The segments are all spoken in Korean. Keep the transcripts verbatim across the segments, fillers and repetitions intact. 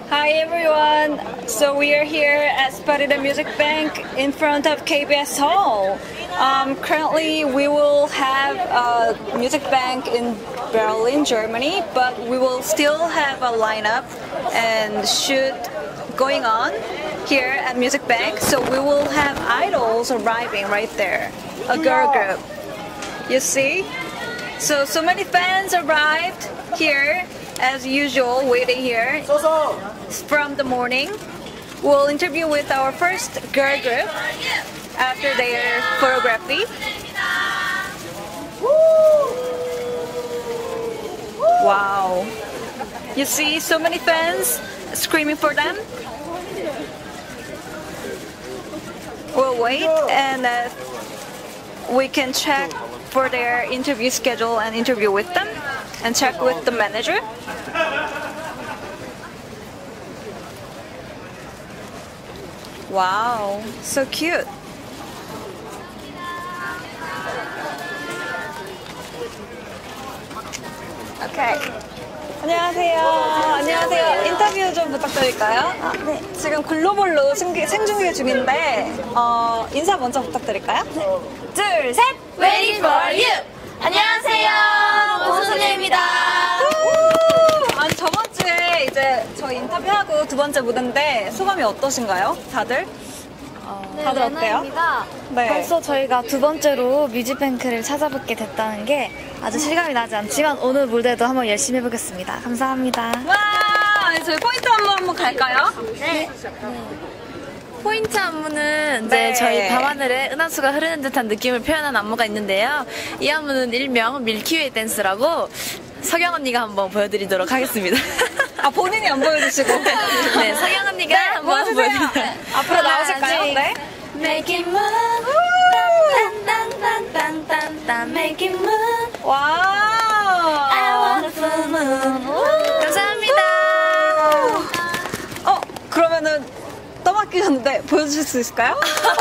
Hi everyone. So we are here at Sparida Music Bank in front of K B S Hall. Um, currently, we will have a music bank in Berlin, Germany, but we will still have a lineup and shoot going on here at Music Bank. So we will have idols arriving right there, a girl group. You see? So so many fans arrived here as usual, waiting here from the morning. We'll interview with our first girl group after their choreography. Wow. You see so many fans screaming for them. We'll wait and uh, we can check for their interview schedule and interview with them and check with the manager. Wow, so cute. Okay. 안녕하세요. 안녕하세요. 인터뷰 좀 부탁드릴까요? 아, 네. 지금 글로벌로 생기, 생중계 중인데 어, 인사 먼저 부탁드릴까요? 네. 둘, 셋! Waiting for you! 안녕하세요. 모소녀입니다. 아니 저번 주에 이제 저희 인터뷰하고 두 번째 무대인데 소감이 어떠신가요? 다들? 어, 네, 다들 어때요? 레나입니다. 네. 벌써 저희가 두 번째로 뮤직뱅크를 찾아뵙게 됐다는 게 아주 실감이 나지 않지만 오늘 무대도 한번 열심히 해보겠습니다. 감사합니다. 와! 저희 포인트 한번 한번 갈까요? 네. 포인트 안무는 이제 네. 저희 밤하늘에 은하수가 흐르는 듯한 느낌을 표현한 안무가 있는데요. 이 안무는 일명 밀키웨이 댄스라고 서경 언니가 한번 보여드리도록 하겠습니다. 아 본인이 안 보여주시고 네, 서경 언니가 네, 한번 보여주세요. 보여드릴게요. 앞으로 나오실까요? 네. Make it move, 딴딴딴딴딴 Make it move. 와우. I want a full moon. 감사합니다. 어 그러면은 떠맡기셨는데 보여주실 수 있을까요?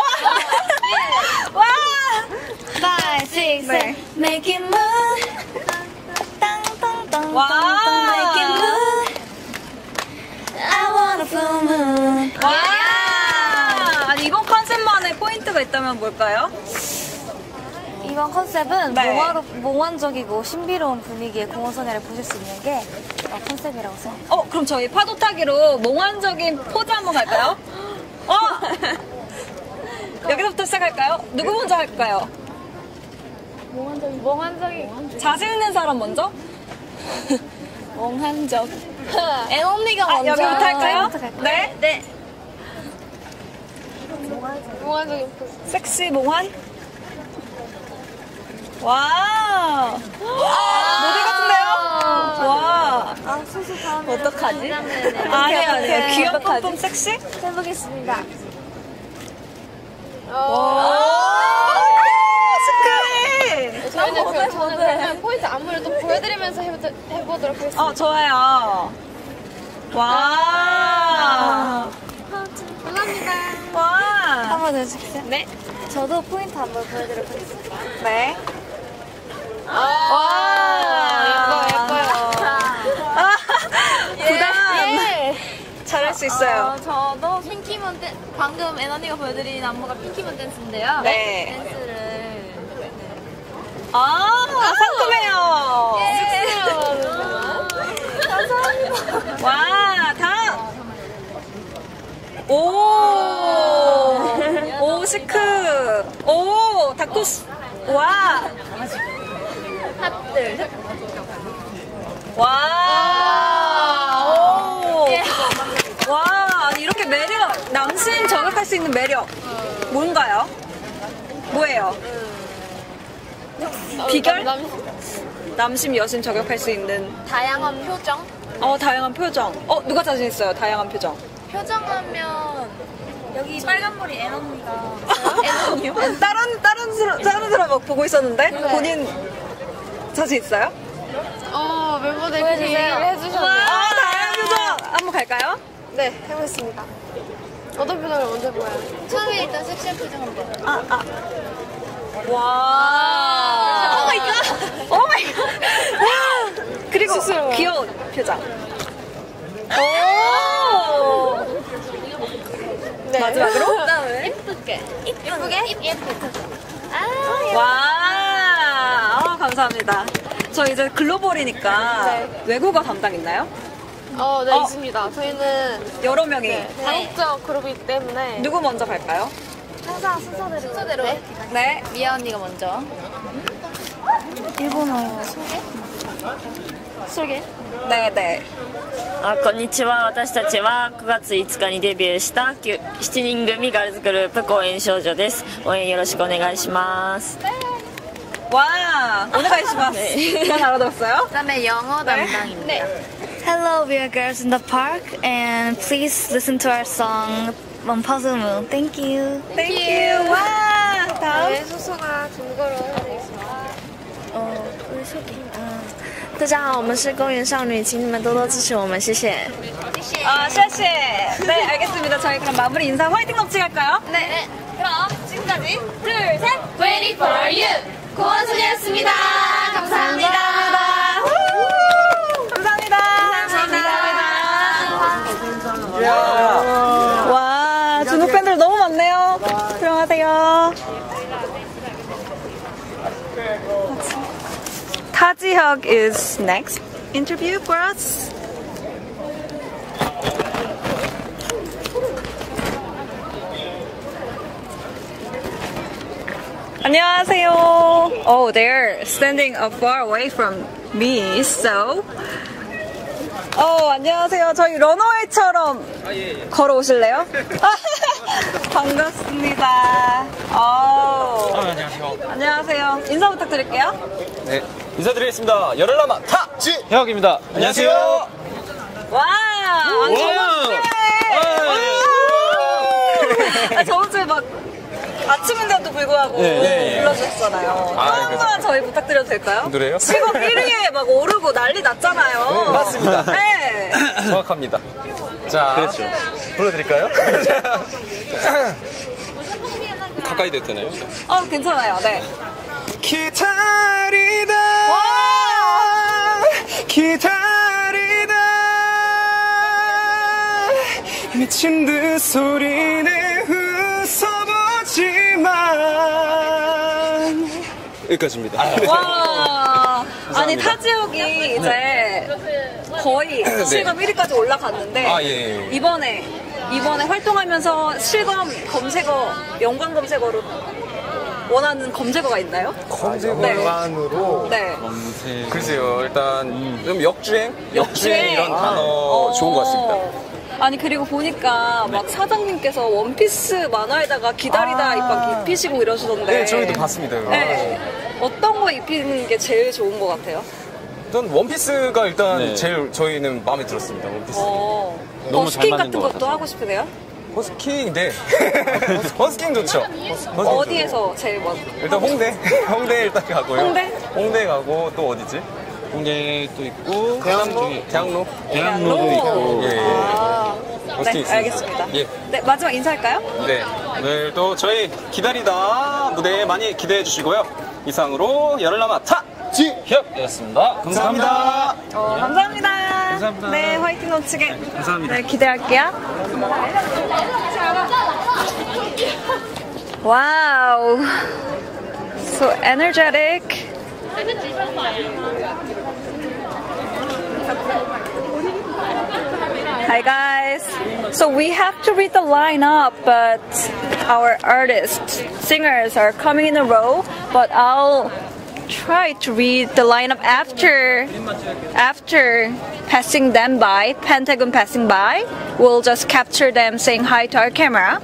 와. Five, six, seven. Make it move. 땅땅땅. 와. Make it move. I want a full moon. 와. 아니 이번 컨셉만의 포인트가 있다면 뭘까요? 이번 컨셉은 네. 몽환, 몽환적이고 신비로운 분위기의 공허소녀를 보실 수 있는 게 어, 컨셉이라고 생각합니다. 어 그럼 저희 파도 타기로 몽환적인 포즈 한번 갈까요? 어. 여기서부터 시작할까요? 누구 먼저 할까요? 몽환적인 몽환적인 자신 있는 사람 먼저? 몽환적 애 언니가 아, 먼저 여기부터 할까요? 갈까요? 네. 네. 몽환적인 포즈. 섹시 몽환. 와. 모델 같은데요? 와. 아 소수 다음에 어떡하지? 아니에요 아니에요, 아니에요. 귀여운 뿜뿜 섹시? 해보겠습니다. 오. 축하해. 저희는 그, 저는 그러면 포인트 안무를 또 보여드리면서 해보, 해보도록 하겠습니다. 어, 좋아요. 와. 감사합니다. 와. 한번 더 해주세요. 네. 저도 포인트 한번 보여드리도록 하겠습니다. 네. 와, 예뻐요, 예뻐요. 아, 부담. 예. 잘할 수 있어요. 어, 저도 핑키문 댄, 방금 애언니가 보여드린 안무가 핑키문 댄스인데요. 네. 댄스를. 아, 상큼해요. 예. 감사합니다. 와, 다음. 오. 오, 시크. 오, 다쿠스. 와. 하나, 둘, 셋. 와. 오. 와, 이렇게 매력, 남신 저격할 수 있는 매력. 뭔가요? 뭐예요? 비결? 남, 남심, 여심 저격할 수 있는 다양한 표정? 어 다양한 표정. 어 누가 자신 있어요? 다양한 표정. 표정하면 여기 빨간머리 애언니가 애는요? 다른 다른 사람 다른 사람 막 보고 있었는데 본인 자신 있어요? 어 멤버들 보여주세요. 얘기를 와 해주셨네요. 다양한 표정 한번 갈까요? 네 해보겠습니다. 어떤 표정을 먼저 보여요? 처음에 일단 섹시한 표정 한번. 아 아. 와. 오 마이 갓. 오 마이 갓. 그리고 쑥스러워요. 귀여운 표정. 오. 네. 마지막으로? 그다음에 예쁘게. 예쁘게? 예쁘게. 아, 와, 아, 감사합니다. 저 이제 글로벌이니까 네. 외국어 담당 있나요? 어, 네, 어. 있습니다. 저희는 여러 명이. 네, 다국적 그룹이기 때문에 누구 먼저 갈까요? 항상 순서대로. 순서대로. 네. 네. 미아 언니가 먼저. 일본어 소개? 소개? 네, 네. あこんにちは。私たちはくがついつかにデビューしたきゅしちにん組ガールズグループ公演少女です。応援よろしくお願いします。 와, 오늘 가시마스. 잘 알아들었어요? 그다음에 영어 담당입니다. 네. Hello, we are girls in the park, and please listen to our song "Puzzle Moon." Thank you. Thank you. 와, 다음. 네, 소소가 중국어로 해드리겠습니다. 大家好，我们是公园少女，请你们多多支持我们，谢谢。 아, 샤시. 네, 알겠습니다. 저희 그럼 마무리 인사 화이팅 넘치게 할까요? 네. 그럼 지금까지 둘, 셋. Waiting for you. 고원순이었습니다. 감사합니다. 감사합니다. 감사합니다. 와, 중국 팬들 너무 많네요. 들어가세요. 타지혁 is next interview for us. 안녕하세요. Oh, they're standing far away from me, so. 어, 안녕하세요. 저희 러너웨이처럼 걸어오실래요? 반갑습니다. 어. 안녕하세요. 안녕하세요. 인사 부탁드릴게요. 네, 인사드리겠습니다. 열흘남아 타지혁입니다. 안녕하세요. 와, 아니, 저번 주에. 아, 저번 주에 막 아침인데도 불구하고 네, 네. 불러주셨잖아요. 아, 한 번만 저희 부탁드려도 될까요? 노래요? 실곡 일 위에 막 오르고 난리 났잖아요. 네, 맞습니다. 네. 정확합니다. 자, 그렇죠. 불러드릴까요? 가까이 돼도 되나요? 어, 괜찮아요. 네. 기다리다 와! 기다리다 미친 듯 소리는 웃어보지만 여기까지입니다. 와. 아니, 감사합니다. 타지혁이 이제 거의 실검 일 위까지 올라갔는데 아, 예, 예. 이번에 이번에 활동하면서 실검 검색어, 연관 검색어로 원하는 검색어가 있나요? 검색어만으로 네. 글쎄요, 일단 좀 역주행? 역주행 이런 단어 어. 좋은 것 같습니다. 아니 그리고 보니까 막 사장님께서 원피스 만화에다가 기다리다 아. 막 입히시고 이러시던데. 네, 저희도 봤습니다. 이거. 네. 어떤 거 입히는 게 제일 좋은 것 같아요? 일단 원피스가 일단 네. 제일 저희는 마음에 들었습니다. 원피스. 어. 너무 잘 버스킹 맞는 같은 것 것도 같아서. 하고 싶으세요? 버스킹, 네. 버스킹 좋죠. 버스킹 어디에서 제일 먼저? 좋죠. 일단 홍대. 홍대 일단 가고요. 홍대? 홍대 가고 또 어디지? 홍대 또 있고 대학로? 대학로? 대학로도 있고 예, 예. 아. 버스킹 네, 있습니다. 알겠습니다. 예. 네, 마지막 인사할까요? 네. 오늘도 저희 기다리다 무대 많이 기대해 주시고요. 이상으로 열흘남아 타지혁이었습니다. 감사합니다. 어, 감사합니다. 감사합니다. 네, 화이팅 넘치게. 감사합니다. 네, 기대할게요. 와우. So energetic. Hi guys. So we have to read the lineup, but our artists, singers are coming in a row, but I'll try to read the lineup after after passing them by, Pentagon passing by. We'll just capture them saying hi to our camera.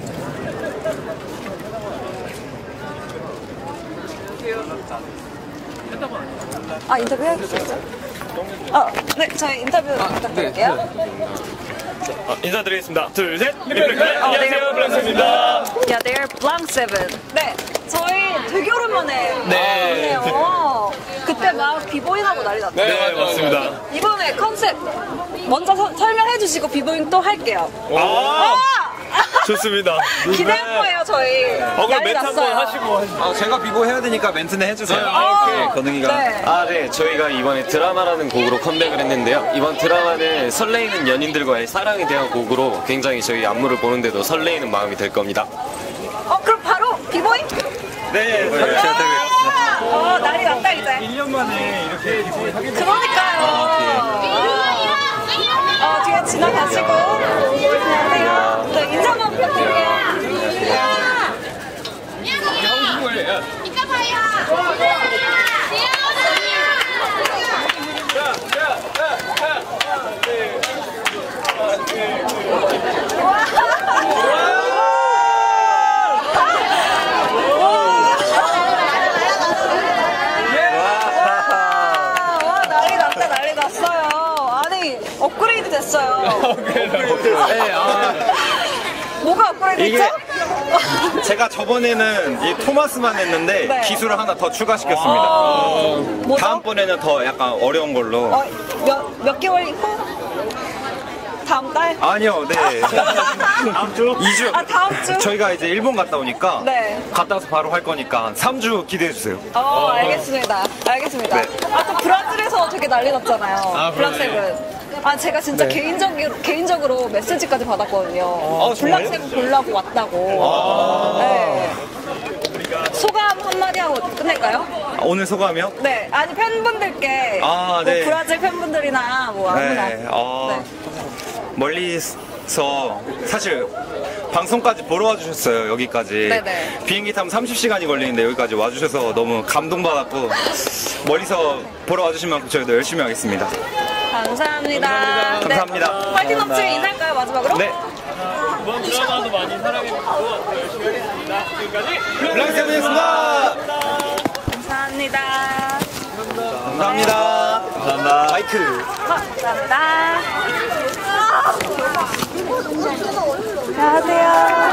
아, 인터뷰 해주세요. 어, 네, 저희 인터뷰 부탁드릴게요. 아, 인사드리겠습니다. 둘, 셋. 안녕하세요, 블랙스입니다. Yeah, they're Blanc Seven. 네, 저희 되게 오랜만에 네. 나왔네요. 그때 막 비보잉하고 난리 났죠. 네, 맞습니다. 이번에 컨셉 먼저 서- 설명해 주시고 비보잉 또 할게요. 아, 좋습니다. 기대한 요 저희. 어, 그럼 난리 멘트 한번 났어요. 하시고 하시고. 아, 제가 비보 해야 되니까 멘트는 해주세요. 아, 네, 건웅이가. 네. 아, 네. 저희가 이번에 드라마라는 곡으로 컴백을 했는데요. 이번 드라마는 설레이는 연인들과의 사랑에 대한 곡으로 굉장히 저희 안무를 보는데도 설레이는 마음이 될 겁니다. 어, 그럼 바로 비보이? 네. 아, 어, 난리 났다 이제. 일 년 만에 이렇게 비보이 하게 됐어요. 그러니까요. 어, 뒤에 지나가시고. 안녕하세요. 네, 인사 한번 부탁드릴게요. 이따 봐요. 와, 난리 났다, 난리 났어요. 아니, 업그레이드 됐어요. 네, 아, 뭐가 업그레이드 이게- 됐죠? 제가 저번에는 이 토마스만 했는데 네. 기술을 하나 더 추가시켰습니다. 뭐죠? 다음번에는 더 약간 어려운 걸로. 어, 몇, 몇 개월 후? 다음 달? 아니요, 네. 다음 주? 이 주. 아, 다음 주? 저희가 이제 일본 갔다 오니까 네. 갔다 와서 바로 할 거니까 한 삼 주 기대해주세요. 어, 알겠습니다. 알겠습니다. 네. 아까 브라질에서 되게 난리 났잖아요. 아, 블락세븐. 아, 제가 진짜 네. 개인적으로, 개인적으로 메시지까지 받았거든요. 아, 정말요? 블락세븐 보려고 왔다고. 네. 소감 한마디 하고 끝낼까요? 아, 오늘 소감이요? 네. 아니, 팬분들께. 아, 뭐 네. 브라질 팬분들이나 뭐 아무나. 네. 어, 네. 멀리서 사실 방송까지 보러 와주셨어요. 여기까지. 네네. 비행기 타면 삼십 시간이 걸리는데 여기까지 와주셔서 너무 감동받았고 멀리서 보러 와주신 만큼 저희도 열심히 하겠습니다. 감사합니다. 감사합니다. 네. 파이팅 넘치게 인사할까요, 마지막으로? 네. 이번 드라마도 많이 사랑해주시고 더 열심히 하겠습니다. 지금까지 블랙세븐이었습니다. 감사합니다. 감사합니다. 감사합니다. 마이크. 감사합니다. 안녕하세요.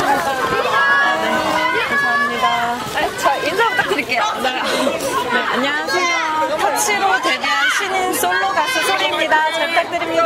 감사합니다. 네, 자, 인사 부탁드릴게요. 네. 네, 안녕하세요. 터치로 데뷔한 신인 솔로 가수 소리입니다. 잘 부탁드립니다.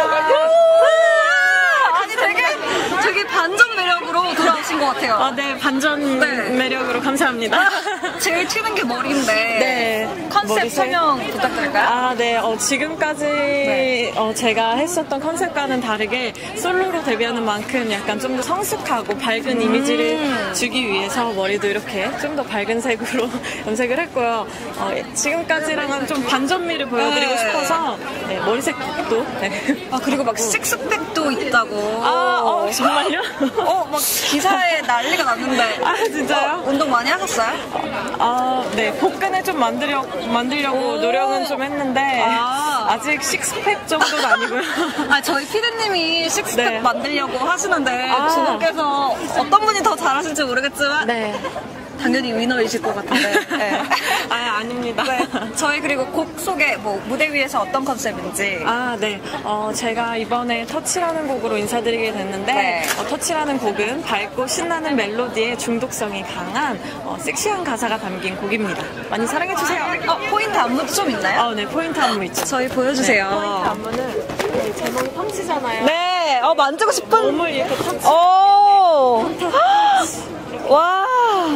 아니, 되게, 되게 반전 매력으로 돌아오신 것 같아요. 아, 네, 반전 네. 매력으로 감사합니다. 제일 튀는 게 머리인데. 네. 컨셉 머리색. 설명 부탁드릴까요? 아, 네. 어, 지금까지 네. 어, 제가 했었던 컨셉과는 다르게 솔로로 데뷔하는 만큼 약간 좀 더 성숙하고 밝은 이미지를 음. 주기 위해서 머리도 이렇게 좀 더 밝은 색으로 염색을 했고요. 어, 지금까지랑은 좀 반전미를 보여드리고 네. 싶어서 네, 머리색도. 네. 아, 그리고 막 식스팩도 있다고. 아, 어, 정말요? 어, 막 기사에 난리가 났는데. 아, 진짜요? 어, 운동 많이 하셨어요? 아, 네. 복근을 좀 만들려, 만들려고 오. 노력은 좀 했는데, 아. 아직 식스팩 정도는 아니고요. 아, 저희 피디님이 식스팩 네. 만들려고 하시는데, 아. 두 분께서 어떤 분이 더 잘하실지 모르겠지만, 네. 당연히 위너이실 것 같은데. 네. 아, 아닙니다. 네. 저희 그리고 곡 소개, 뭐, 무대 위에서 어떤 컨셉인지. 아, 네. 어, 제가 이번에 터치라는 곡으로 인사드리게 됐는데, 네. 어, 터치라는 곡은 밝고 신나는 멜로디에 중독성이 강한 어, 섹시한 가사가 담긴 곡입니다. 많이 사랑해주세요. 어, 포인트 안무도 좀 있나요? 어, 네. 포인트 안무 있죠. 저희 보여주세요. 네, 포인트 안무는 네, 제목이 펌치잖아요. 네, 어, 만지고 싶은. 몸을 이렇게 터치. 오! 와!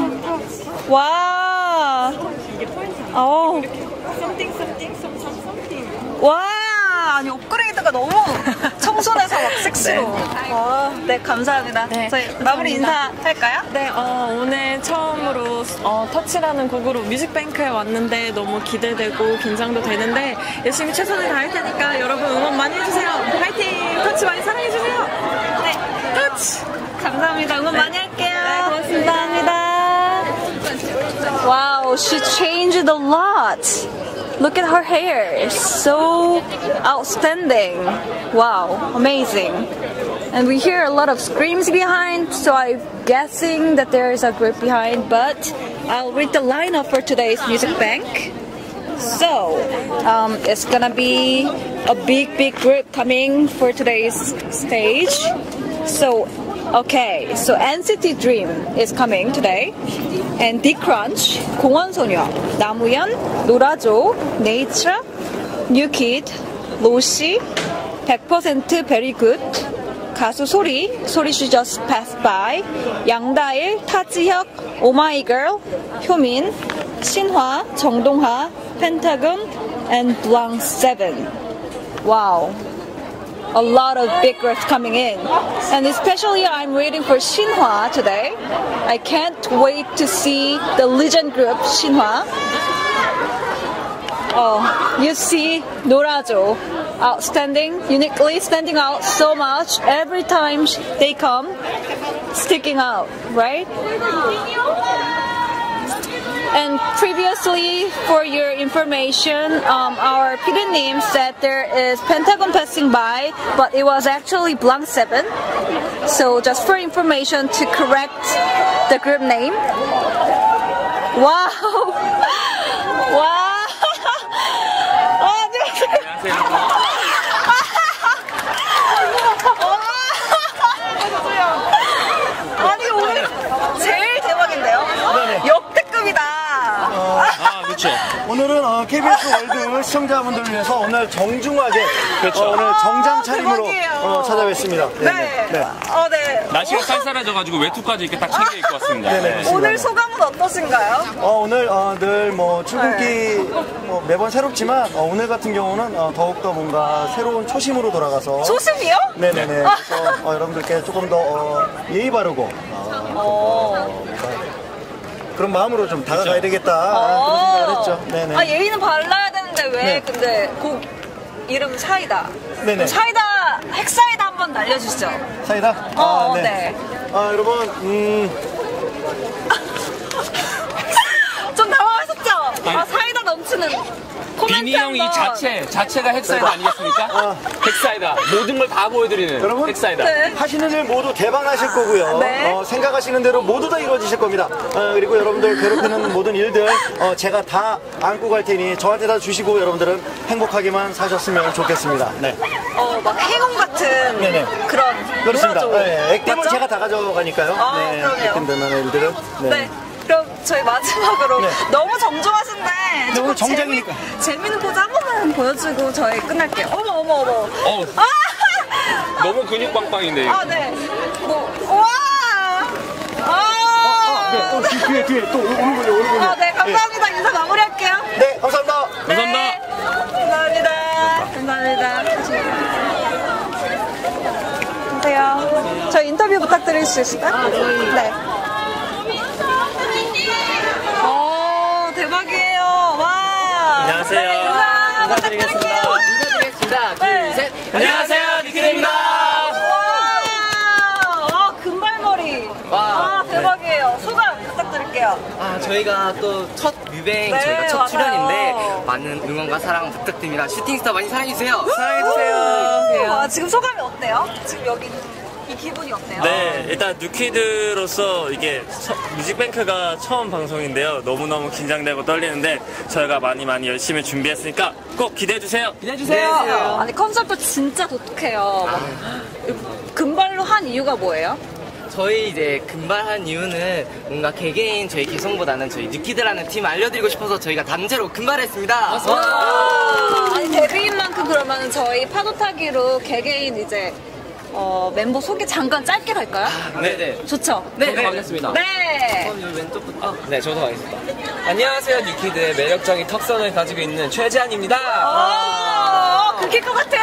와! 이게 포인트 안무. 어. 썸띵 썸띵 썸썸 썸띵. 와! 아니, 업그레이드가 너무 청순해서 막 섹시로. 네. 와, 네, 감사합니다. 네, 저희 감사합니다. 마무리 인사할까요? 네, 어, 오늘 처음으로 어, 터치라는 곡으로 뮤직뱅크에 왔는데 너무 기대되고 긴장도 되는데 열심히 최선을 다할 테니까 여러분 응원 많이 해주세요. 파이팅! 터치 많이 사랑해주세요. 네, 터치! 감사합니다. 응원 많이 할게요. 네, 고맙습니다. 감사합니다. Wow, she changed a lot. Look at her hair. It's so outstanding. Wow, amazing. And we hear a lot of screams behind, so I'm guessing that there is a group behind, but I'll read the lineup for today's Music Bank. So, um, it's gonna be a big, big group coming for today's stage. So, okay, so N C T Dream is coming today. And D-Crunch, 공원소녀, 나무연, 노라조, 네이처, 뉴키드, 로시, 백 퍼센트 Very Good, 가수 소리, 소리 she just passed by, 양다일, 타지혁, 오마이걸, 효민, 신화, 정동하, 펜타곤, and Blanc seven. Wow. A lot of big groups coming in. And especially I'm waiting for Shinhwa today. I can't wait to see the legend group Shinhwa. Oh, you see Norajo outstanding, uniquely standing out so much every time they come, sticking out, right? And previously, for your information, um, our P D name said there is Pentagon passing by, but it was actually Blanc seven. So just for information to correct the group name. Wow! Wow! 아니 오늘 제일 대박인데요? 역대급이다. 아, 그렇죠. 오늘은 어, 케이비에스 월드 시청자분들을 위해서 오늘 정중하게 그렇죠. 어, 오늘 정장 차림으로 어, 찾아뵙습니다. 네. 네. 네. 어, 네. 날씨가 쌀쌀해져가지고 외투까지 이렇게 딱 챙겨 입고 왔습니다. 네네, 네. 오늘 소감은 어떠신가요? 어, 오늘 어, 늘 뭐 출근기 뭐 매번 새롭지만 어, 오늘 같은 경우는 어, 더욱더 뭔가 새로운 초심으로 돌아가서 초심이요? 네네네. 그래서 어, 여러분들께 조금 더 어, 예의 바르고 어, 어, 그런 마음으로 좀 다가가야 되겠다 그런 생각을 했죠. 네네. 아 예의는 발라야 되는데 왜 네. 근데 곡 이름 사이다. 네네. 사이다 핵사이다 한번 날려주시죠. 사이다? 어, 아, 네. 네. 아 여러분 음. 좀 당황하셨죠? 아 사이다 넘치는. 비니 형 이 자체, 자체가 핵사이다 아니겠습니까? 어. 핵사이다. 모든 걸 다 보여드리는 여러분, 핵사이다. 네. 하시는 일 모두 대박나실 거고요. 네. 어, 생각하시는 대로 모두 다 이루어지실 겁니다. 어, 그리고 여러분들 괴롭히는 모든 일들 어, 제가 다 안고 갈 테니 저한테 다 주시고 여러분들은 행복하게만 사셨으면 좋겠습니다. 네. 어, 막 행운 같은 네네. 그런. 그렇습니다. 노라조. 네, 액땜은 맞죠? 제가 다 가져가니까요. 아, 네, 그럼요. 액땜되는 일들은. 네. 네. 그럼 저희 마지막으로 네. 너무 정중하신데 네, 조금 오늘 정장이니까. 재미, 재밌는 포즈 한 번만 보여주고 저희 끝날게요. 어머 어머 어머. 어우. 아! 너무 근육 빵빵인데. 이거. 아 네. 뭐 와. 아. 아, 네. 어, 뒤- 뒤에 뒤에 또 오는군요, 오는군요. 아, 네, 감사합니다. 인사 마무리할게요. 네, 감사합니다. 감사합니다. 네, 감사합니다. 감사합니다. 안녕하세요. 저 인터뷰 부탁드릴 수 있을까요? 네. 오, 대박이에요. 와. 안녕하세요. 네, 인사 부탁드릴게요. 인사드리겠습니다. 둘, 네. 셋. 안녕하세요, 니키드입니다. 와, 금발머리. 와. 아, 대박이에요. 소감 부탁드릴게요. 아, 저희가 또 첫 뮤뱅, 네, 저희가 첫 맞아요. 출연인데 많은 응원과 사랑 부탁드립니다. 슈팅스타 많이 사랑해주세요. 사랑해주세요. 아, 지금 소감이 어때요? 지금 여기 이 기분이 어때요? 네, 일단 뉴키드로서 이게 처- 뮤직뱅크가 처음 방송인데요. 너무너무 긴장되고 떨리는데 저희가 많이 많이 열심히 준비했으니까 꼭 기대해주세요. 기대해주세요. 아니, 컨셉도 진짜 독특해요. 막 금발로 한 이유가 뭐예요? 저희 이제 금발한 이유는 뭔가 개개인 저희 개성보다는 저희 뉴키드라는 팀 알려드리고 싶어서 저희가 단체로 금발했습니다. 와. 아니, 데뷔인 만큼 그러면 저희 파도 타기로 개개인 이제 어, 멤버 소개 잠깐 짧게 할까요? 네네. 좋죠? 네, 저도 가겠습니다. 네. 왼쪽부터. 네, 저도 가겠습니다. 안녕하세요, 뉴키드의 매력적인 턱선을 가지고 있는 최재한입니다. 어, 그길 것 같아요.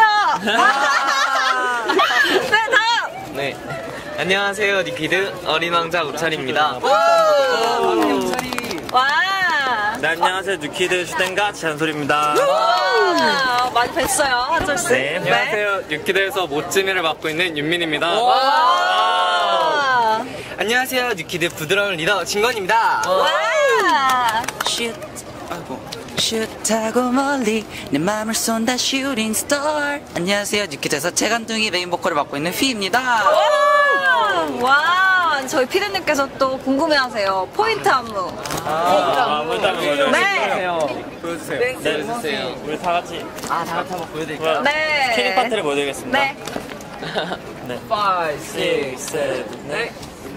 네, 다음. 네. 안녕하세요, 뉴키드 어린 왕자 우철입니다. 와. 네, 안녕하세요, 뉴키드 슈텐가 지한솔입니다. 와. 많이 뵀어요, 한솔 씨. 네. 안녕하세요, 뉴키드에서 모찌미를 맡고 있는 윤민입니다. 와. 안녕하세요, 뉴키드 부드러운 리더 진건입니다. 와. 슛, 슛하고 멀리 내 맘을 쏜다 슈팅 스타. 안녕하세요, 뉴키드에서 재간둥이 메인 보컬을 맡고 있는 휘입니다. 와, 저희 피디님께서 또 궁금해하세요. 포인트 안무. 아, 먼저 한번 보여주세요. 네. 보여주세요. 네, 보여주세요. 우리 다 같이. 아, 다 같이 한번 보여드릴까요? 네. 스키닝 파트를 보여드리겠습니다. 네. 네. 오, 육, 칠, 셋, 넷.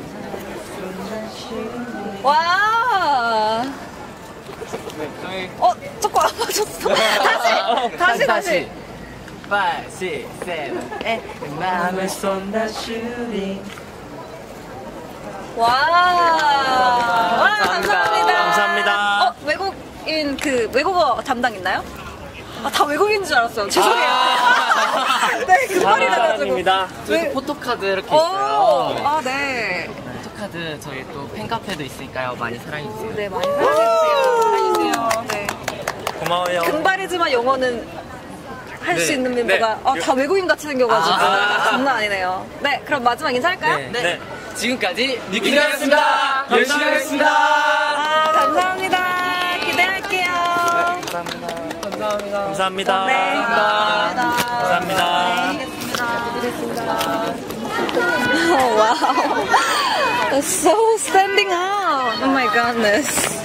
와. 어, 조금 안 맞았어. 다시, 다시, 다시. five, six, seven, eight. 내 맘을 쏜다 shooting. 와. 와, 감사합니다. 감사합니다. 어, 외국인 그 외국어 담당 있나요? 아, 다 외국인인 줄 알았어요. 죄송해요. 아. 네, 금발이라 가지고. 사랑입니다. 저희 포토카드 이렇게 오, 있어요. 아, 네. 포토카드 저희 또 팬카페도 있으니까요. 많이 사랑해주세요. 네, 많이 사랑해주세요. 사랑해주세요. 네. 고마워요. 금발이지만 영어는 할 수 네. 있는 멤버가 네. 아, 다 외국인 같이 생겨가지고 아. 장난 아니네요. 네, 그럼 마지막 인사할까요? 네. 네. 지금까지 니키였습니다. 열심히 하겠습니다. 아, 감사합니다. 기대할게요. 감사합니다. 감사합니다. 네. 감사합니다. Oh, wow. It's so standing out. Oh my goodness.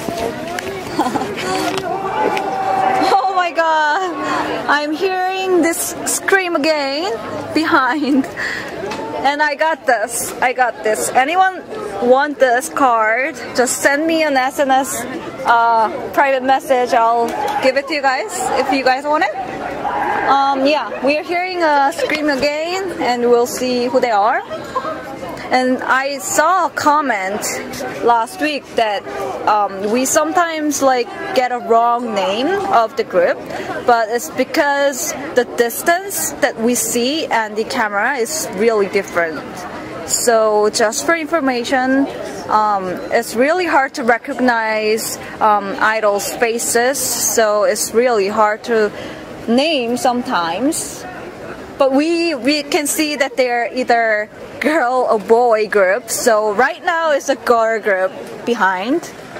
Oh my god. I'm hearing this scream again behind. And I got this. I got this. Anyone want this card? Just send me an S M S uh, private message. I'll give it to you guys if you guys want it. Um, yeah, we are hearing a scream again, and we'll see who they are. And I saw a comment last week that um, we sometimes like get a wrong name of the group, but it's because the distance that we see and the camera is really different. So just for information, um, it's really hard to recognize um, idols' faces, so it's really hard to name sometimes. But we we can see that they're either girl or boy group. So right now it's a girl group behind.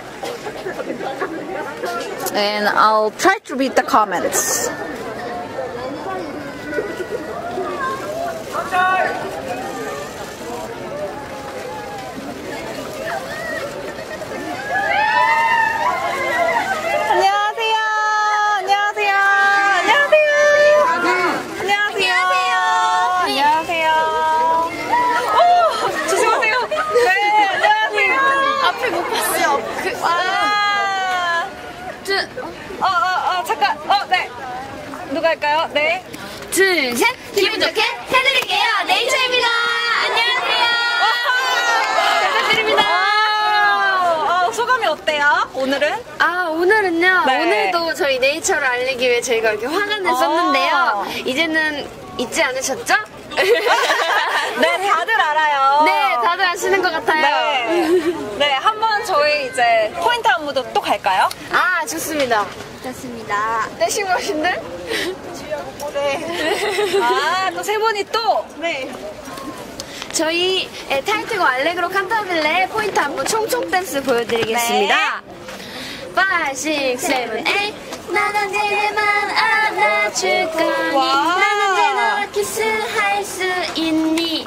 And I'll try to read the comments. 안녕하세요. 안녕하세요. 안녕하세요. 안녕하세요. 안녕하세요. 오, 조심하세요. 네, 안녕하세요. 앞에 못 봤어요. 그, 아, 주, 어, 어, 어, 잠깐. 어, 네. 누가 할까요? 네. 둘, 셋. 기분 좋게 해드릴게요. 네이처입니다. 안녕하세요. 부탁드립니다. 아, 소감이 어때요? 오늘은? 아, 오늘은요. 네. 오늘도 저희 네이처를 알리기 위해 저희가 이렇게 화관을 아. 썼는데요. 이제는 잊지 않으셨죠? 네, 다들 알아요. 네, 다들 아시는 것 같아요. 네. 네, 한번 저희 이제 포인트 안무도 또 갈까요? 아, 좋습니다. 좋습니다. 네, 싱글신들? 네. 아, 또 세 분이 또? 네. 저희 타이틀곡 알레그로 칸타빌레 포인트 안무 총총 댄스 보여드리겠습니다. five, six, seven, eight. 난 언제 내맘 안아줄 거니? 난 언제 너와 키스할 수 있니?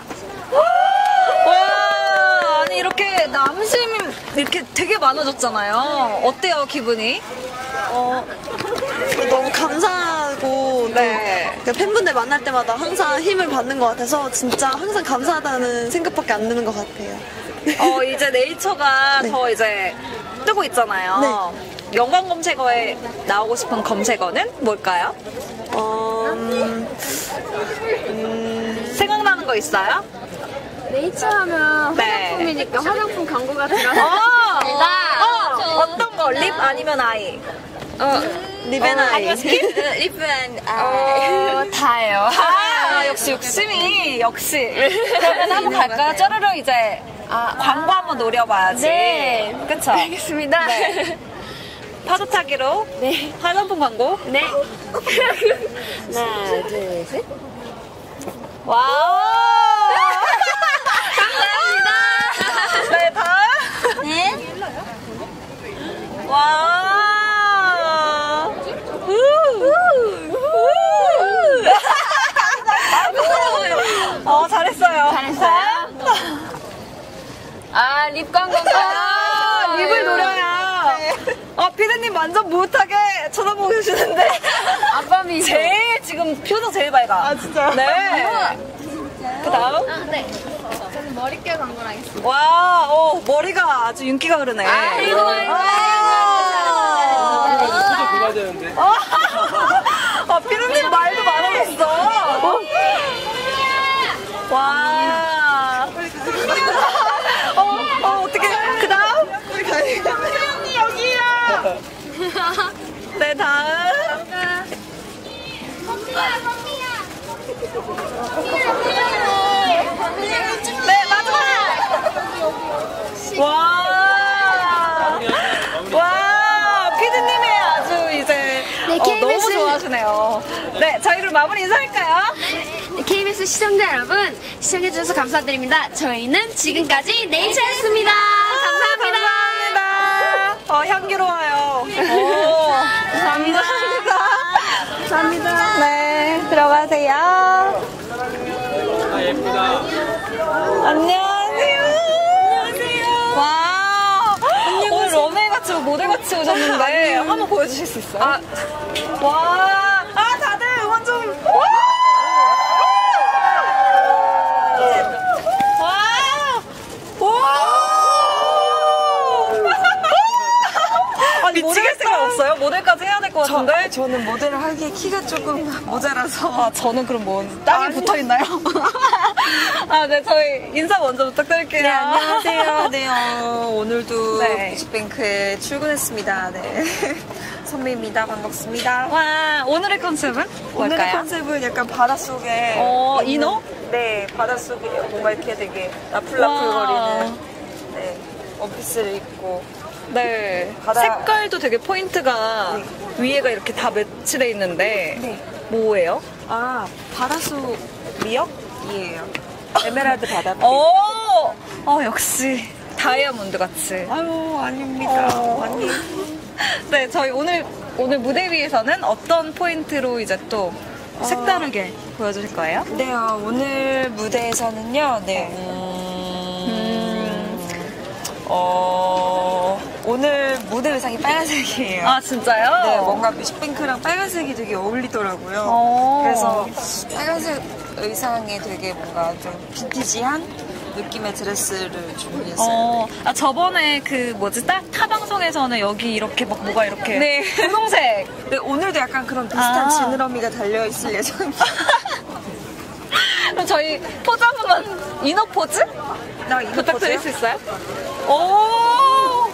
와, 아니 이렇게 남심이 이렇게 되게 많아졌잖아요. 어때요, 기분이? 어, 너무 감사하고 네. 또 팬분들 만날 때마다 항상 힘을 받는 것 같아서 진짜 항상 감사하다는 생각밖에 안 드는 것 같아요. 어, 이제 네이처가 네. 더 이제 뜨고 있잖아요. 연관 검색어에 나오고 싶은 검색어는 뭘까요? 어, 음, 음, 생각나는 거 있어요? 네이처 하면 네. 화장품이니까 화장품 광고가 어, 들어갑니다. 어, 어떤 거? 립 아니면 아이? 어, 립앤 아이. 아니면 스킨? 립앤 아이. 다예요. 아, 역시 욕심이 역시. 그러면 한번 갈까요? 쪼르르 이제 아, 광고 한번 노려봐야지. 네. 그쵸? 알겠습니다. 네. 파도 타기로 네. 화장품 광고. 네. 하나, 둘, 셋. 와우. 감사합니다. 네, 다음. 네. 와. 어, 잘했어요. 잘했어요? 아, 립 광고가. 아, 립을 노려야. 어, 피디님 완전 못하게 쳐다보고 계시는데. 아빠 미소. 제일 지금 표정 제일 밝아. 아, 진짜요? 네. 그 다음. 아, 네. 저는 머릿결 광고를 하겠습니다. 와, 어, 머리가 아주 윤기가 흐르네. 아, 이거 아. 그거 되는데. 아, 피디님 말도 많아졌어. 있어. 와. 어, 어, 어떻게, 그 다음? 언니 여기야. 네, 다음. 네, 마지막! 와! 와! 피디님이 아주 이제 네, 어, 케이비에스 너무 좋아하시네요. 네, 저희 그럼 마무리 인사할까요? 케이비에스 시청자 여러분, 시청해주셔서 감사드립니다. 저희는 지금까지 네이처였습니다. 감사합니다. 감사합니다. 어, 향기로워요. 오, 감사합니다. 감사합니다. 네, 들어가세요. 아, 예쁘다. 안녕하세요. 안녕하세요. 와, 오늘 런웨이같이 모델같이 오셨는데 한번 보여주실 수 있어요? 아, 와, 아 다들 응원 좀. 와, 와, 와. 아니 모델 생각 없어요? 모델까지 해야 될 것 같은데? 저, 저는 모델을 하기에 키가 조금 모자라서. 아, 저는 그럼 뭐 땅에 붙어 있나요? 아, 네, 저희 인사 먼저 부탁드릴게요. 네, 안녕하세요. 네, 어, 오늘도 네. 뮤직뱅크에 출근했습니다. 네. 선미입니다. 반갑습니다. 와, 오늘의 컨셉은 오늘의 뭘까요? 컨셉은 약간 바닷속에. 어, 있는- 이너? 네, 바닷속에 뭔가 이렇게 되게 와. 나풀나풀거리는 네, 원피스를 입고. 네. 바다- 색깔도 되게 포인트가 위에가 이렇게 다 매치돼 있는데 뭐예요? 아, 바닷속 미역이에요. 에메랄드 바다. 오! 어, 역시 다이아몬드 같이. 아유, 아닙니다. 어. 아니. 네, 저희 오늘 오늘 무대 위에서는 어떤 포인트로 이제 또 색다르게 보여주실 거예요? 네, 어, 오늘 무대에서는요, 네, 음, 어, 오늘 무대 의상이 빨간색이에요. 아, 진짜요? 네, 뭔가 뮤직뱅크랑 빨간색이 되게 어울리더라고요. 오. 그래서 빨간색 의상에 되게 뭔가 좀 빈티지한 느낌의 드레스를 준비했어요. 어, 아, 저번에 그 뭐지, 타, 타 방송에서는 여기 이렇게 막 뭐가 이렇게. 네. 분홍색. 네, 오늘도 약간 그런 비슷한 아. 지느러미가 달려있을 예정입니다. 그럼 저희 포즈 한 번만, 이너 포즈? 나 이거 부탁드릴 보세요. 수 있어요? 오!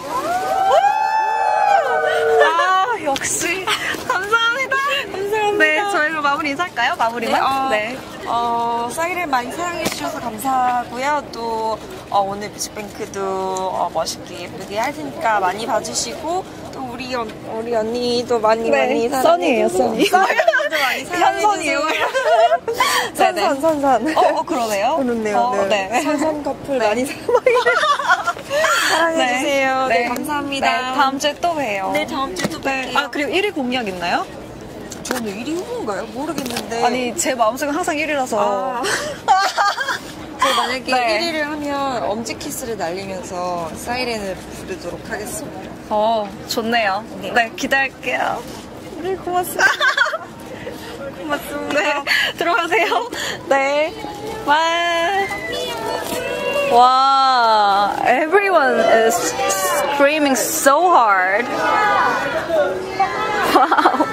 아, 역시. 감사합니다. 감사합니다. 네, 저희 그럼 마무리 인사할까요? 마무리만? 네, 어, 네. 어, 사이렌 많이 사랑해주셔서 감사하고요. 또, 어, 오늘 뮤직뱅크도 어, 멋있게 예쁘게 할 테니까 많이 봐주시고, 또 우리, 언, 우리 언니도 많이 네, 많이 써니예요, 써니. 써니도 많이 현선이에요. 사랑해주세요. 선선, 선선. 어, 어, 그러네요. 그렇네요. 어, 네. 네. 선선 커플 많이 사랑해주세요. 네, 감사합니다. 네, 다음 주에 또 봬요. 네, 다음 주에 또 뵐게요. 아, 그리고 일 위 공약 있나요? 저는 일 위 후보인가요? 모르겠는데. 아니, 제 마음속은 항상 일 위라서. 아. 저 만약에 네. 일 위를 하면 엄지 키스를 날리면서 사이렌을 부르도록 하겠습니다. 어, 좋네요. 네, 기대할게요. 네, 고맙습니다. 고맙습니다. 네, 들어가세요. 네. Bye. Wow, everyone is screaming so hard. Wow.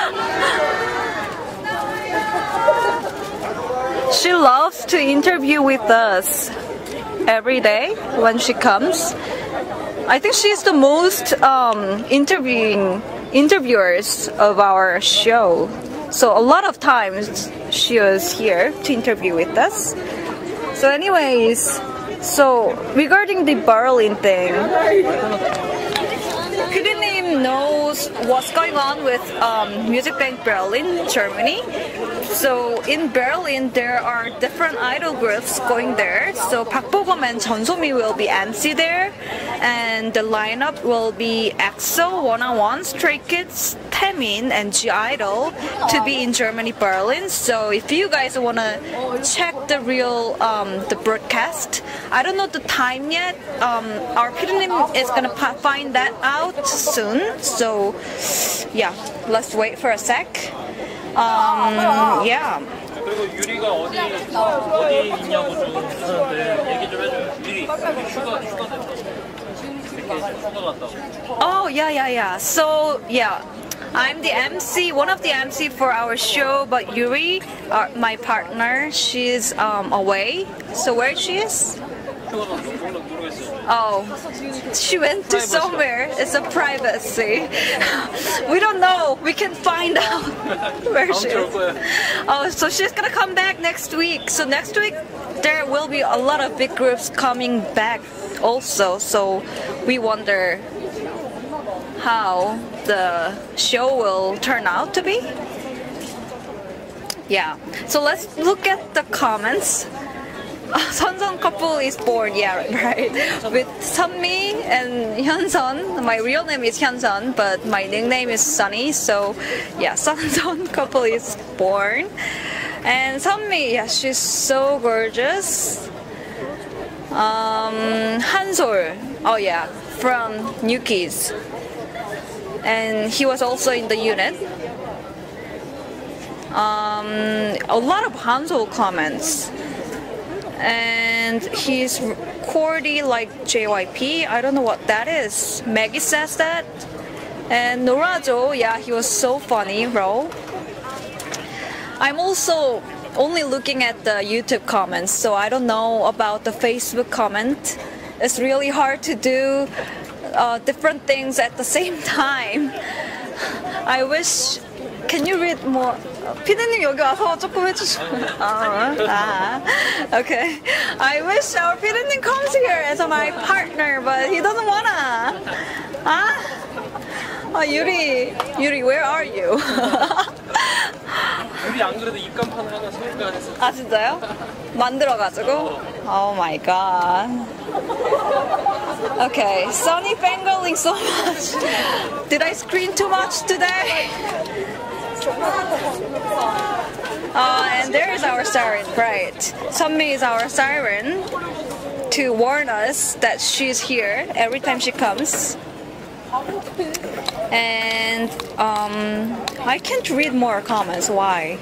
She loves to interview with us every day when she comes. I think she's the most um, interviewing interviewers of our show. So a lot of times she was here to interview with us. So anyways, so regarding the Berlin thing, Pidinim knows what's going on with um, Music Bank Berlin, Germany. So in Berlin, there are different idol groups going there. So Park Bo-gum and Jeon So-mi will be M C there, and the lineup will be EXO, one oh one, Stray Kids, Taemin, and G-Idol to be in Germany, Berlin. So if you guys wanna check the real um, the broadcast, I don't know the time yet. Um, our Pidinim is gonna find that out soon. So yeah, let's wait for a sec. Um, yeah. 그리고 유리가 어디 어디 있냐고 좀 하는데 얘기 좀 해줘요. 유리 휴가 휴가 됐어. 휴가 갔다고. Oh yeah, yeah, yeah. So yeah, I'm the M C, one of the M C for our show, but Yuri, uh, my partner, she's um, away. So where she is? Oh, she went to somewhere. It's a privacy. We don't know. We can find out where she is. Oh, so she's gonna come back next week. So next week there will be a lot of big groups coming back also. So we wonder how the show will turn out to be. Yeah. So let's look at the comments. Uh, Sunsun couple is born, yeah, right. With Sunmi and Hyunsun. My real name is Hyunsun, but my nickname is Sunny. So, yeah, Sunsun couple is born. And Sunmi, yeah, she's so gorgeous. Um, Hansol, oh yeah, from New Kids. And he was also in the unit. Um, a lot of Hansol comments. And he's cordy like J Y P. I don't know what that is. Maggie says that. And Norajo, yeah, he was so funny, bro. I'm also only looking at the YouTube comments, so I don't know about the Facebook comment. It's really hard to do uh, different things at the same time. I wish. Can you read more? 피디님 여기 와서 조금 해주시면. 아, 아, okay. I wish our 피디님 comes here as my partner, but he doesn't wanna. 아, 아 Yuri, Yuri, where are you? 우리 안 그래도 입간판 하나 설까 했어. 아 진짜요? 만들어가지고? Oh my god. Okay, Sunny fangirling so much. Did I scream too much today? Uh, and there is our siren, right? Sunmi is our siren to warn us that she's here every time she comes. And um, I can't read more comments. Why?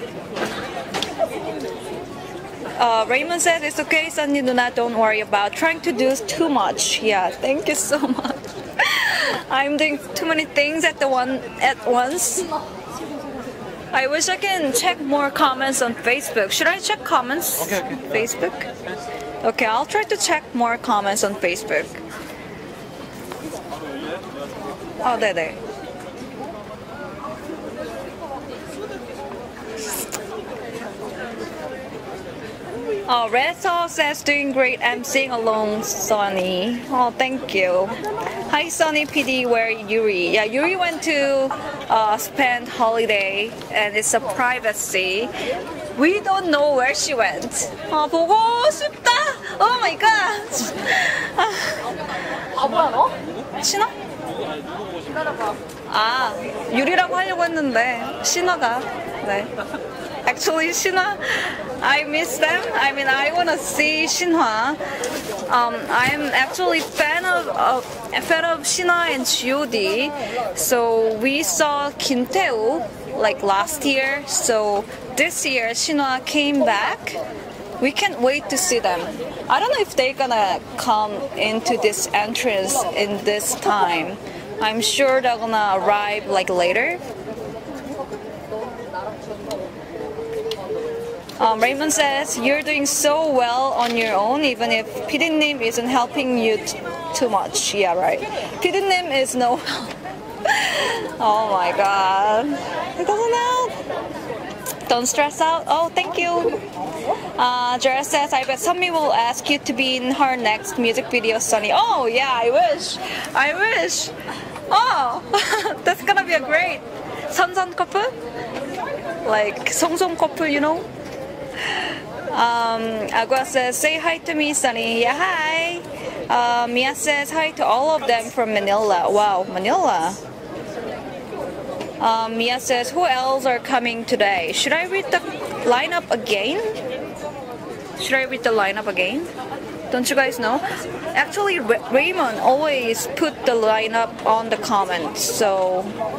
Uh, Raymond says it's okay, Sunny Nuna, don't worry about trying to do too much. Yeah, thank you so much. I'm doing too many things at the one at once. I wish I can check more comments on Facebook. Should I check comments? Okay, okay. Facebook? Okay, I'll try to check more comments on Facebook. Oh, 네네. Oh, Red Sauce says doing great. I'm singing along, Sunny. Oh, thank you. Hi, Sunny P D. Where Yuri? Yeah, Yuri went to uh, spend holiday, and it's a privacy. We don't know where she went. 아, 보고 싶다. Oh my god. 아, 뭐야 너? 신화? 아, 유리라고 하려고 했는데 신화가. 네. Actually, Shinhwa, I miss them. I mean, I want to see Shinhwa. Um, I'm actually fan of uh, a fan of Shinhwa and G O D. So we saw Kim Tae-woo like last year. So this year, Shinhwa came back. We can't wait to see them. I don't know if they're gonna come into this entrance in this time. I'm sure they're gonna arrive like later. Um, Raymond says, you're doing so well on your own, even if 피디님 isn't helping you t too much. Yeah, right. 피디님 is no help. Oh my god. It doesn't help. Don't stress out. Oh, thank you. Uh, Jared says, I bet Sunmi will ask you to be in her next music video, Sunny. Oh, yeah, I wish. I wish. Oh, that's gonna be a great Sunsun couple. Like, Songsom couple, you know? Um, Agua says, say hi to me, Sunny. Yeah, hi. Uh, Mia says, hi to all of them from Manila. Wow, Manila. Um, Mia says, who else are coming today? Should I read the lineup again? Should I read the lineup again? Don't you guys know? Actually, Ra Raymond always put the lineup on the comments, so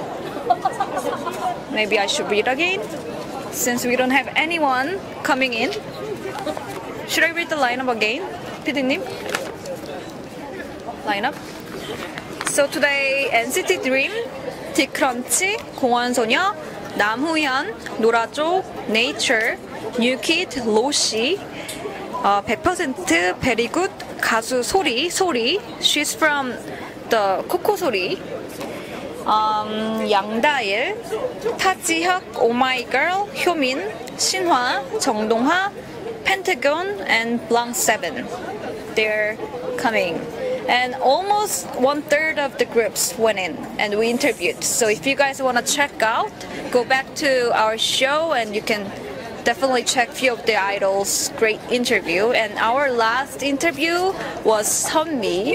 maybe I should read again? Since we don't have anyone coming in. Should I read the lineup again? 피디님? Lineup? So today, N C T Dream, 큐티 크런치, 공원소녀, 남후현, 노라조, 네이처, 뉴키드, 로시, 어, 백 퍼센트 베리굿, 가수 소리, 소리, She's from the 코코소리, um, 양다일, 타지혁, 오마이걸, 효민, 신화, 정동화, Pentagon, and Blanc seven. They're coming. And almost one third of the groups went in and we interviewed. So if you guys want to check out, go back to our show and you can definitely check few of the idols' great interview. And our last interview was Sunmi.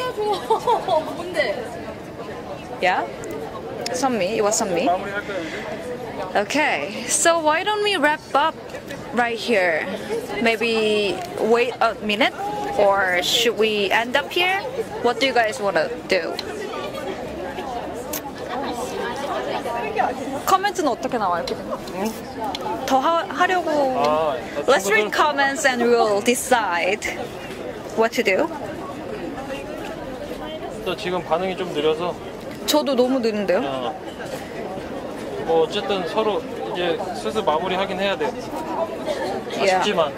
Yeah? Sunmi, it was Sunmi. Okay, so why don't we wrap up right here? Maybe wait a minute? Or should we end up here? What do you guys want to do? 코멘트는 어떻게 나와요? 더 하, 하려고. Let's read comments and we'll decide what to do. 또 지금 반응이 좀 느려서. 저도 너무 느린데요? 어, 뭐 어쨌든 서로 이제 슬슬 마무리하긴 해야 돼. 아쉽지만.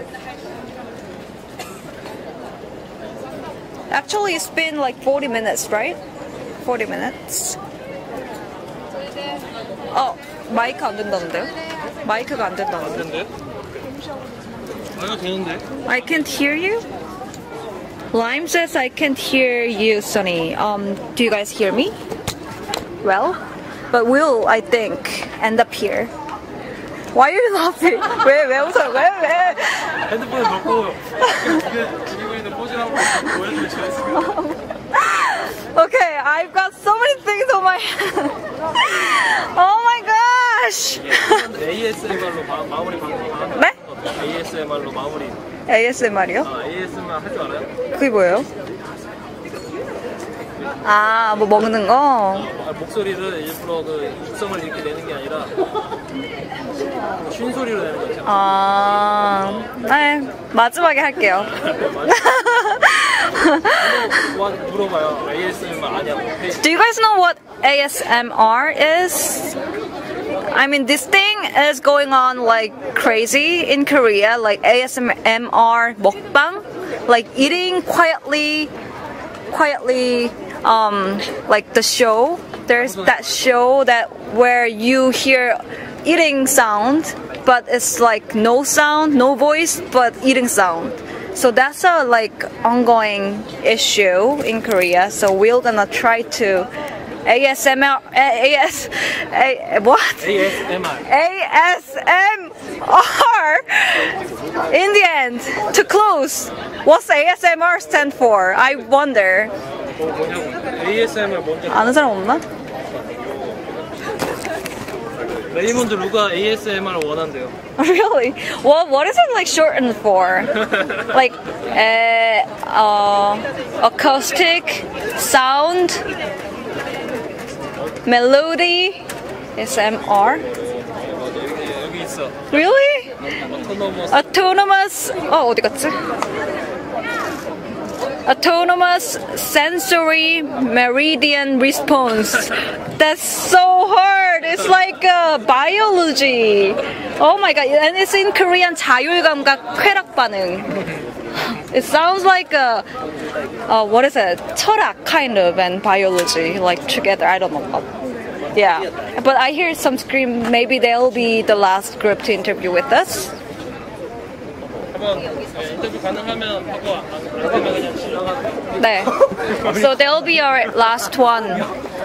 Actually, it's been like forty minutes, right? forty minutes. 어, 마이크 안 된다는데요? 마이크가 안 된다는데. 안 된대? 마이크 되는데? I can't hear you. Lime says I can't hear you, Sunny. Um, do you guys hear me? Well, but we'll, I think, end up here. Why are you laughing? 왜, 왜 웃어? 왜, 왜? 핸드폰을 놓고 지니고 있는 포즈를 한번 보여주면 좋겠습니다. Okay, I've got so many things on my head. Oh my gosh! 에이에스엠알로 마, 마무리 방송. 네? 에이에스엠알로 마무리. 에이에스엠알이요? 아, 에이에스엠알 할 줄 알아요? 그게 뭐예요? 아, 뭐 먹는 거? 어, 목소리를 일부러 그 육성을 이렇게 내는 게 아니라 쉰 소리로 내는 거죠. 아, 네, 마지막에 할게요. 물어봐요. 에이에스엠알 아냐고. Do you guys know what A S M R is? I mean, this thing is going on like crazy in Korea, like A S M R 먹방, like eating quietly, quietly, um, like the show. There's that show that where you hear eating sound, but it's like no sound, no voice, but eating sound. So that's a like ongoing issue in Korea. So we're gonna try to A S M R, A S, A, what? A S M R. A S M R in the end to close. What's A S M R stand for? I wonder. 에이에스엠알 뭔지 아는 사람 없나? 레이몬드 루가 에이에스엠알 원한대요. Really? What what is it like shortened for? Like uh, uh, acoustic sound, melody, A S M R. 여기 있어. Really? autonomous. Autonomous. 어 어디 갔지? Autonomous sensory meridian response. That's so hard. It's like uh, biology. Oh my god. And it's in Korean 자율감각 쾌락 반응. It sounds like a, uh, what is it? 철학 kind of and biology like together. I don't know. But yeah. But I hear some scream. Maybe they'll be the last group to interview with us. 인터뷰 가능하면 하고 안 되면 그냥 지나가는. 네. So they'll be our last one.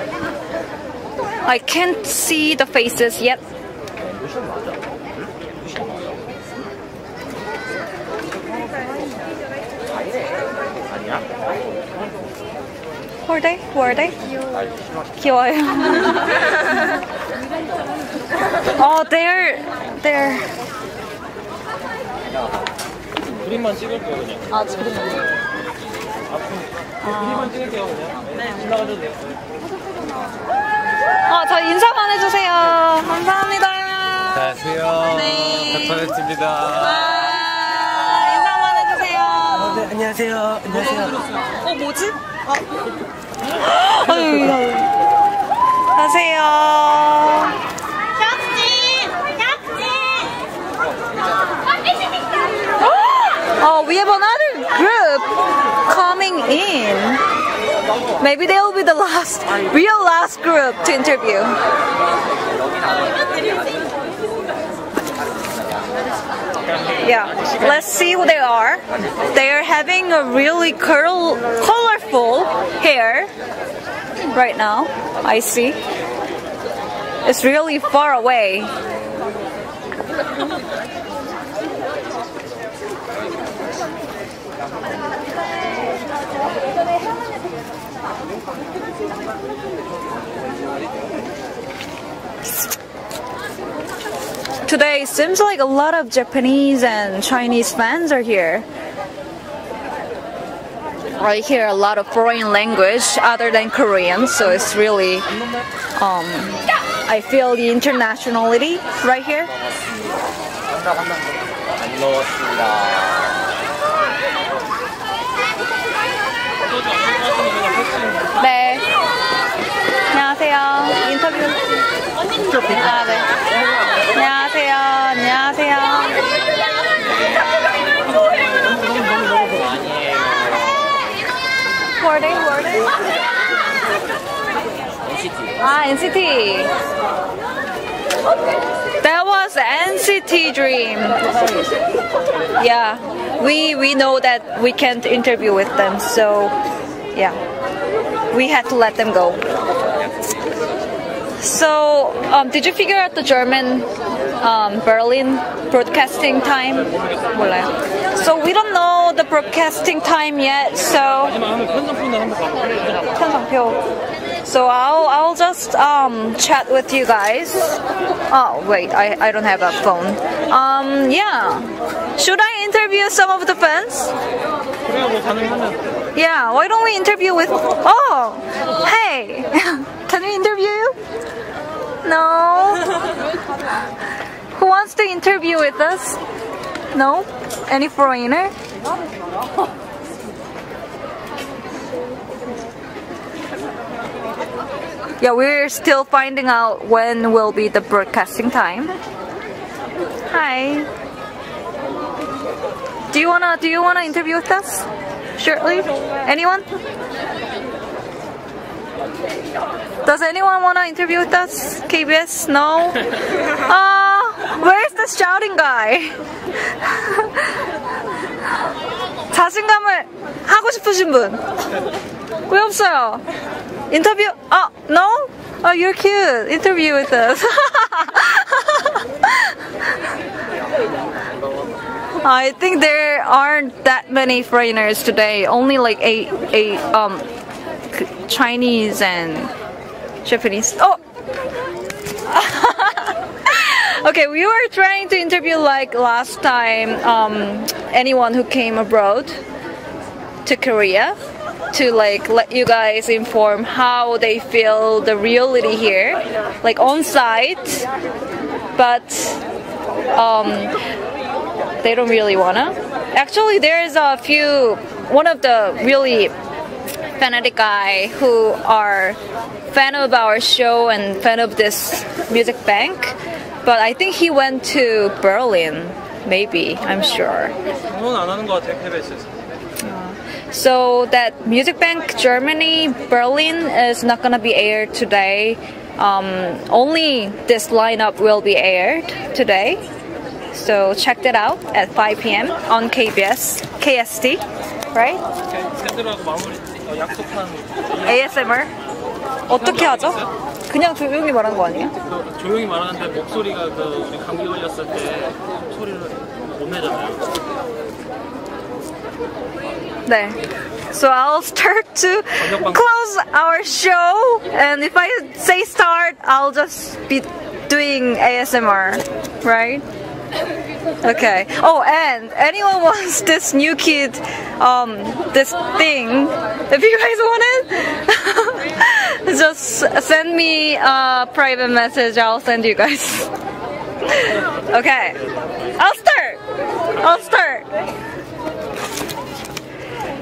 I can't see the faces yet. Who are they? Who are they? 귀여워요. Oh, they're they're. 그림만 찍을 거예요 그냥. 아, 그림만. 앞으로 그림만 찍을게요 그냥. 네. 지나가도 돼요. 어, 저 인사만 해주세요. 감사합니다. 안녕하세요. 네. 덕분입니다. 아, 인사만 해주세요. 어, 네, 안녕하세요. 안녕하세요. 어, 뭐지? 아. 아유, 안녕하세요. Oh, we have another group coming in. Maybe they'll be the last, real last group to interview. Yeah, let's see who they are. They are having a really curl, colorful hair right now. I see. It's really far away. Today it seems like a lot of Japanese and Chinese fans are here. I hear a lot of foreign language other than Korean, so it's really, um, I feel the internationality right here. 네. 안녕하세요. 인터뷰. 아, 네. 안녕하세요. 안녕하세요. Wording, wording. 아, 엔시티. That was N C T Dream. Yeah, we we know that we can't interview with them, so yeah, we had to let them go. So, um, did you figure out the German um, Berlin broadcasting time? 몰라요. So we don't know the broadcasting time yet. So 편성표. So I'll I'll just um, chat with you guys. Oh wait, I I don't have a phone. Um yeah. Should I interview some of the fans? Yeah. Why don't we interview with? Oh, hey. Can we interview you? No. Who wants to interview with us? No? Any foreigner? Yeah, we're still finding out when will be the broadcasting time. Hi. Do you wanna do you wanna interview with us? Shortly? Anyone? Does anyone wanna interview with us? K B S? No? Uh, where's the shouting guy? 자신감을 하고 싶으신 분? 왜 없어요? 인터뷰? 아, no? Oh, you're cute. Interview with us. I think there aren't that many foreigners today. Only like eight, eight, um, Chinese and Japanese. Oh! Okay, we were trying to interview like last time um, anyone who came abroad to Korea to like let you guys inform how they feel the reality here, like on site, but um, they don't really wanna. Actually, there's a few, one of the really fanatic guy who are fan of our show and fan of this music bank, but I think he went to Berlin, maybe, I'm sure. So that Music Bank Germany Berlin is not gonna be aired today. Um, only this lineup will be aired today. So check that out at five p m on K B S, K S T, right? A S M R? 어떻게 하죠? 그냥 조용히 말한 거 아니에요? 조용히 말하는데 목소리가 그 우리 감기 걸렸을 때 소리를 못 내잖아요. 네. So I'll start to close our show, and if I say start, I'll just be doing A S M R, right? Okay. Oh, and anyone wants this new kid, um, this thing, if you guys want it, just send me a private message, I'll send you guys. Okay. I'll start! I'll start!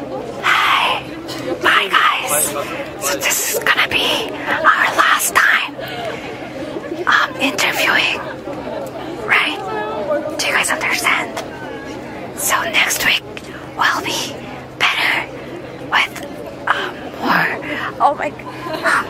Hi. Bye guys. So this is gonna be our last time So next week will be better with um, more. Oh my.